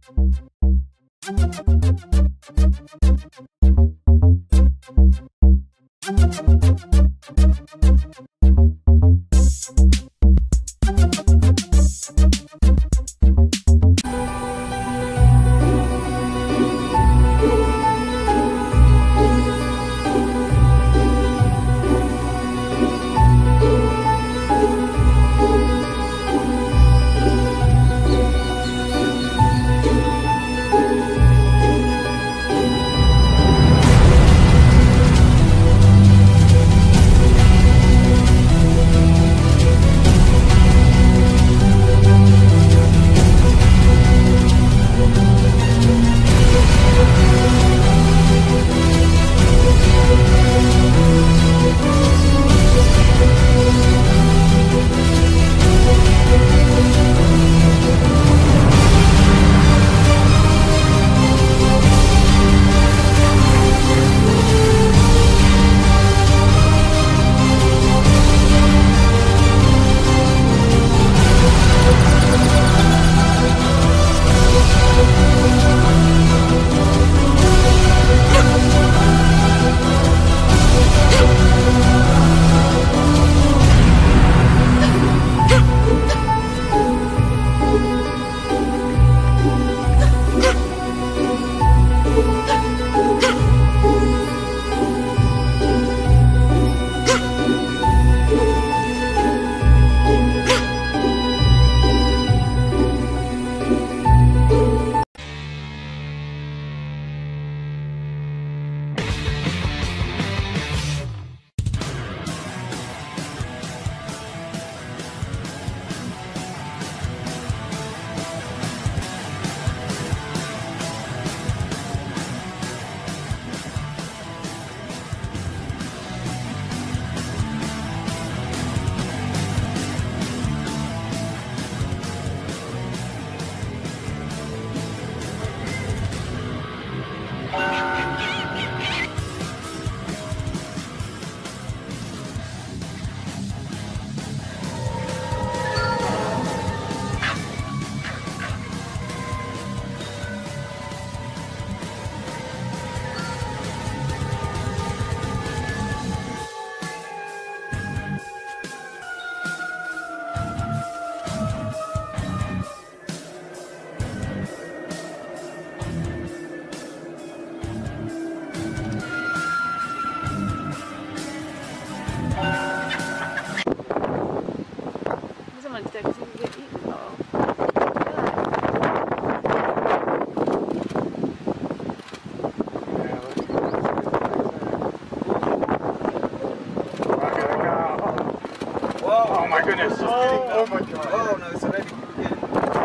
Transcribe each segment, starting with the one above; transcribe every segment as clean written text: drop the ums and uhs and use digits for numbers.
Oh my goodness. Oh my god. Oh no, it's already beginning.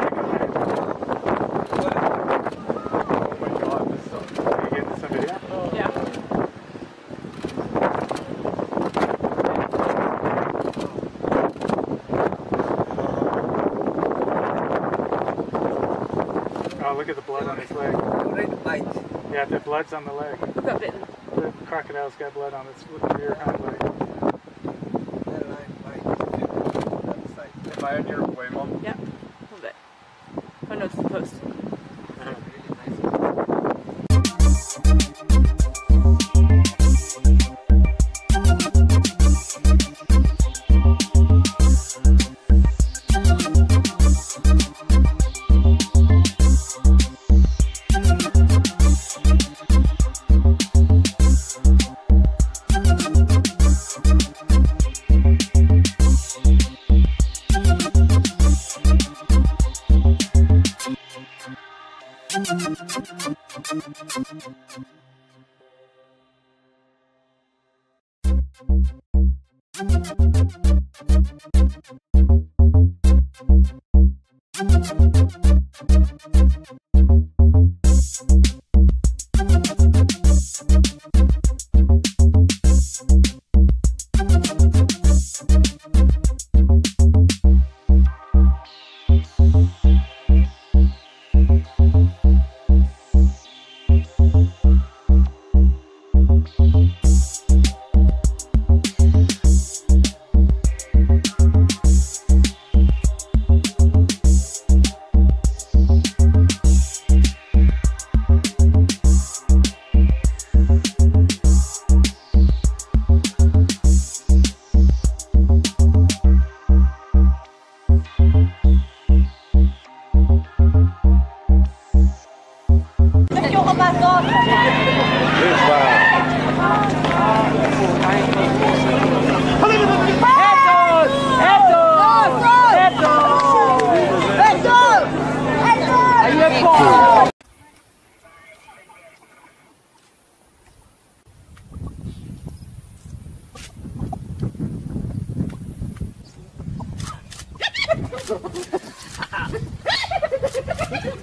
Oh my god, this is so... Are you getting some video? Yeah. Oh, look at the blood on his leg. Already bite. Yeah, the blood's on the leg. Who got bitten? The crocodile's got blood on its rear hind leg. Am I on your way, Mom? Yeah, a little bit. Oh no, it's the post.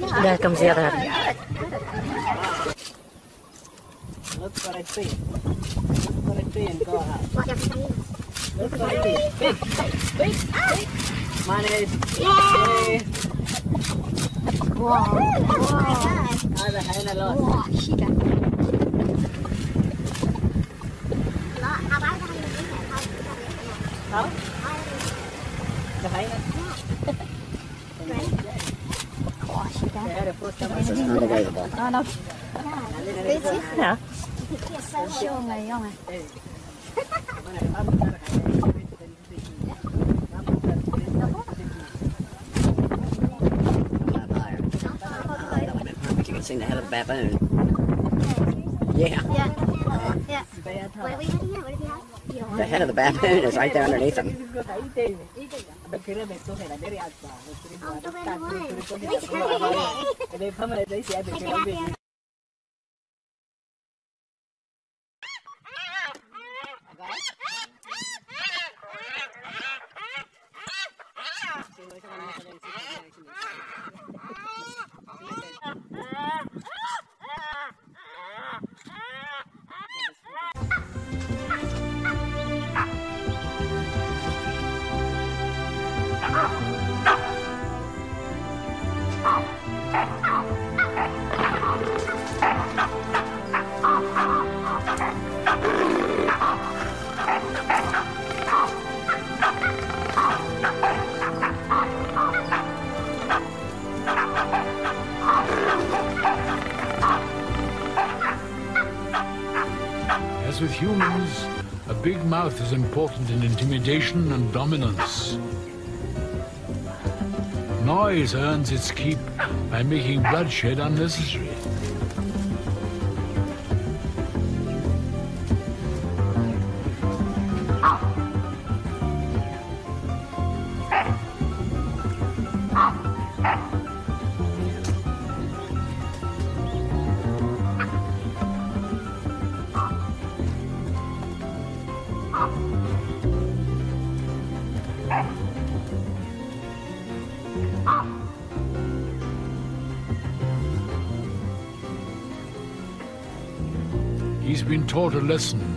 There comes the other. Look for a tree. Look for a tree and go out. Look for a tree. Big. Big. Big. Manage. Yay! Wow. Ada hay na lot. Wow, shida. How? Ada hay na. Wow, shida. Ada fruit naman. This is not available. Oh, no. This is Yeah. Show ngayon nga. You can sing the head of the baboon. Yeah. Yeah. What are we heading here? What do we have? You don't The head of the baboon is right there underneath him. As with humans, a big mouth is important in intimidation and dominance. Noise earns its keep by making bloodshed unnecessary. He's been taught a lesson